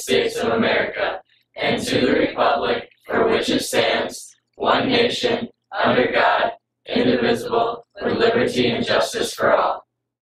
States of America, and to the republic for which it stands, one nation, under God, indivisible, with liberty and justice for all.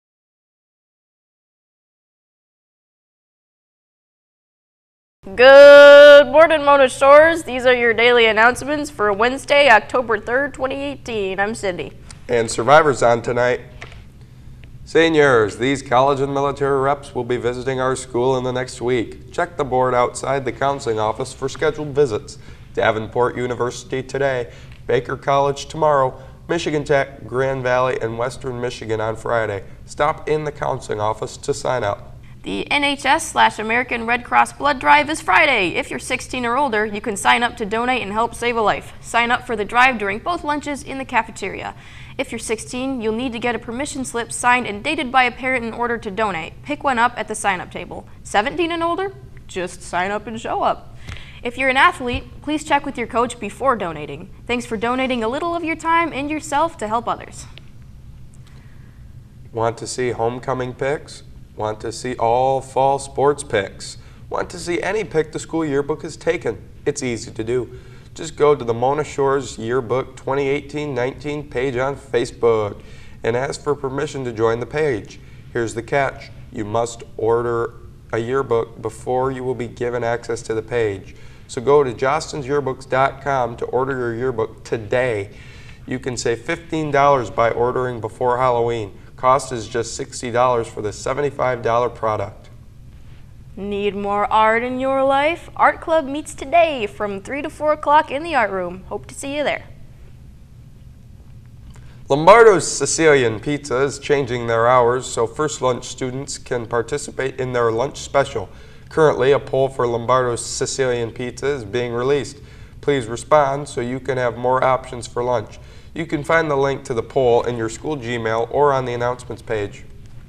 Good morning, Mona Shores. These are your daily announcements for Wednesday, October 3rd, 2018. I'm Cindy. And Survivors on tonight. Seniors, these college and military reps will be visiting our school in the next week. Check the board outside the counseling office for scheduled visits. Davenport University today, Baker College tomorrow, Michigan Tech, Grand Valley, and Western Michigan on Friday. Stop in the counseling office to sign up. The NHS/American Red Cross Blood Drive is Friday. If you're 16 or older, you can sign up to donate and help save a life. Sign up for the drive during both lunches in the cafeteria. If you're 16, you'll need to get a permission slip signed and dated by a parent in order to donate. Pick one up at the sign-up table. 17 and older? Just sign up and show up. If you're an athlete, please check with your coach before donating. Thanks for donating a little of your time and yourself to help others. Want to see homecoming pics? Want to see all fall sports pics? Want to see any pic the school yearbook has taken? It's easy to do. Just go to the Mona Shores Yearbook 2018-19 page on Facebook and ask for permission to join the page. Here's the catch. You must order a yearbook before you will be given access to the page. So go to jostensyearbooks.com to order your yearbook today. You can save $15 by ordering before Halloween. Cost is just $60 for the $75 product. Need more art in your life? Art Club meets today from 3 to 4 o'clock in the art room. Hope to see you there. Lombardo's Sicilian Pizza is changing their hours so first lunch students can participate in their lunch special. Currently, a poll for Lombardo's Sicilian Pizza is being released. Please respond so you can have more options for lunch. You can find the link to the poll in your school Gmail or on the announcements page.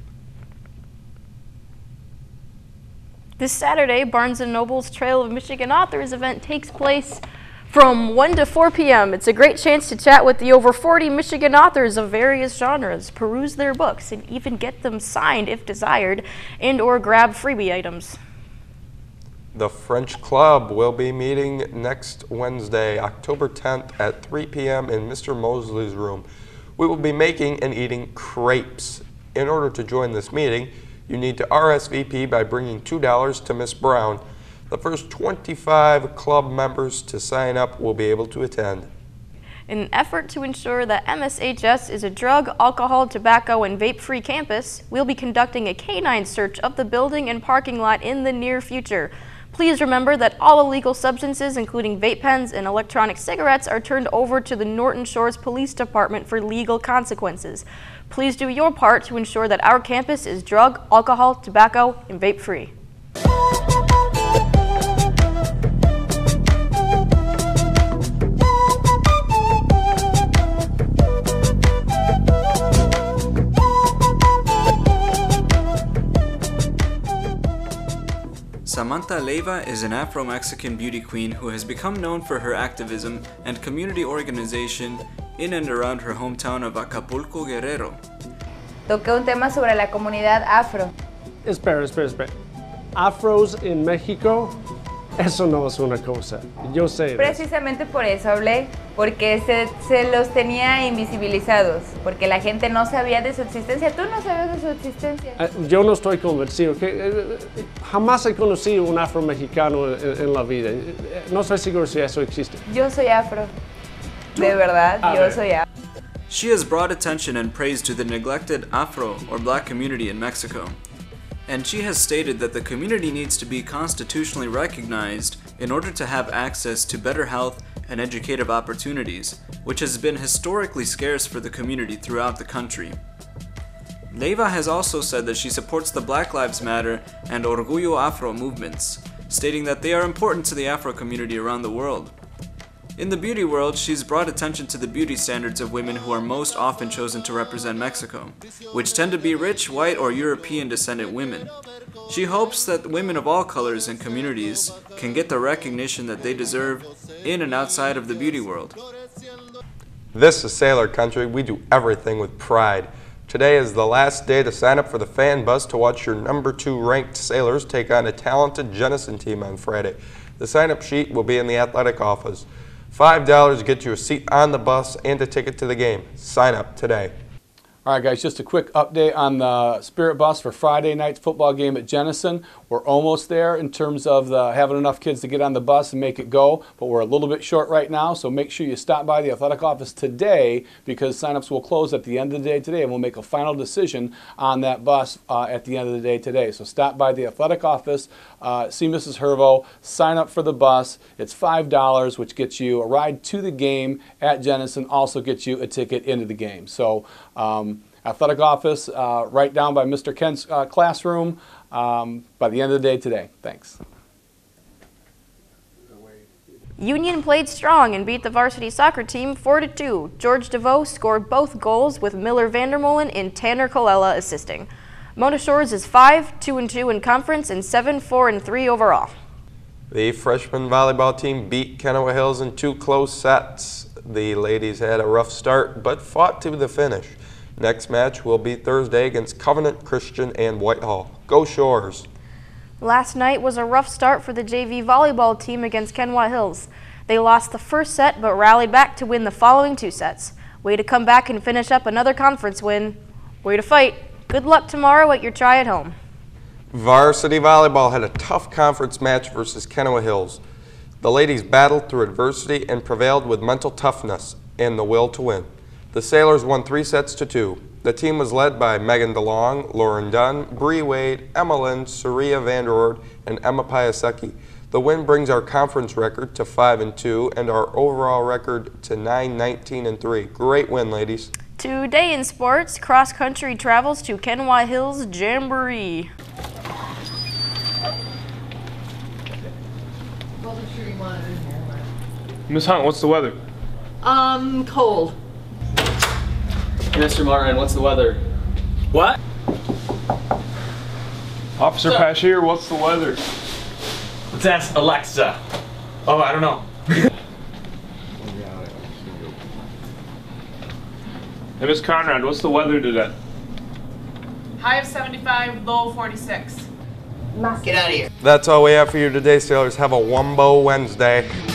This Saturday, Barnes & Noble's Trail of Michigan Authors event takes place from 1 to 4 p.m. It's a great chance to chat with the over 40 Michigan authors of various genres, peruse their books, and even get them signed if desired, and or grab freebie items. The French Club will be meeting next Wednesday, October 10th at 3 p.m. in Mr. Mosley's room. We will be making and eating crepes. In order to join this meeting, you need to RSVP by bringing $2 to Miss Brown. The first 25 club members to sign up will be able to attend. In an effort to ensure that MSHS is a drug, alcohol, tobacco, and vape-free campus, we'll be conducting a canine search of the building and parking lot in the near future. Please remember that all illegal substances, including vape pens and electronic cigarettes, are turned over to the Norton Shores Police Department for legal consequences. Please do your part to ensure that our campus is drug, alcohol, tobacco, and vape-free. Samantha Leiva is an Afro-Mexican beauty queen who has become known for her activism and community organization in and around her hometown of Acapulco, Guerrero. Toqué un tema sobre la comunidad afro. Espera. Afros en México, eso no es una cosa. Yo sé. Precisamente por eso hablé, porque se los tenía invisibilizados, porque la gente no sabía de su existencia. ¿Tú no sabes de su existencia? Yo no estoy convencido. Jamás he conocido un afro-mexicano en la vida. No estoy seguro si eso existe. Yo soy afro. De verdad, yo soy afro. She has brought attention and praise to the neglected Afro or Black community in Mexico. And she has stated that the community needs to be constitutionally recognized in order to have access to better health and educative opportunities, which has been historically scarce for the community throughout the country. Leiva has also said that she supports the Black Lives Matter and Orgullo Afro movements, stating that they are important to the Afro community around the world. In the beauty world, she's brought attention to the beauty standards of women who are most often chosen to represent Mexico, which tend to be rich, white, or European descendant women. She hopes that women of all colors and communities can get the recognition that they deserve in and outside of the beauty world. This is Sailor Country. We do everything with pride. Today is the last day to sign up for the fan bus to watch your number 2 ranked Sailors take on a talented Jenison team on Friday. The sign-up sheet will be in the athletic office. $5 gets you a seat on the bus and a ticket to the game. Sign up today. All right, guys, just a quick update on the Spirit Bus for Friday night's football game at Jenison. We're almost there in terms of having enough kids to get on the bus and make it go, but we're a little bit short right now, so make sure you stop by the athletic office today because signups will close at the end of the day today, and we'll make a final decision on that bus at the end of the day today. So stop by the athletic office, see Mrs. Hervo, sign up for the bus. It's $5, which gets you a ride to the game at Jenison, also gets you a ticket into the game. So athletic office right down by Mr. Kent's classroom by the end of the day today. Thanks. Union played strong and beat the varsity soccer team 4-2. George DeVoe scored both goals with Miller Vandermolen and Tanner Colella assisting. Mona Shores is 5-2-2 in conference and 7-4-3 overall. The freshman volleyball team beat Kennewa Hills in 2 close sets. The ladies had a rough start but fought to the finish. Next match will be Thursday against Covenant Christian and Whitehall. Go Shores! Last night was a rough start for the JV volleyball team against Kennewa Hills. They lost the first set but rallied back to win the following 2 sets. Way to come back and finish up another conference win. Way to fight. Good luck tomorrow at your try at home. Varsity volleyball had a tough conference match versus Kennewa Hills. The ladies battled through adversity and prevailed with mental toughness and the will to win. The Sailors won 3 sets to 2. The team was led by Megan DeLong, Lauren Dunn, Bree Wade, Emma Lynn, Saria Vanderord, and Emma Piasecki. The win brings our conference record to 5-2 and our overall record to 9-19-3. Great win, ladies. Today in sports, cross country travels to Kennewa Hills Jamboree. Miss Hunt, what's the weather? Cold. Mr. Martin, what's the weather? What? Officer Pashier, what's the weather? Let's ask Alexa. Oh, I don't know. Hey, Miss Conrad, what's the weather today? High of 75, low of 46. Get out of here. That's all we have for you today, Sailors. Have a Wumbo Wednesday.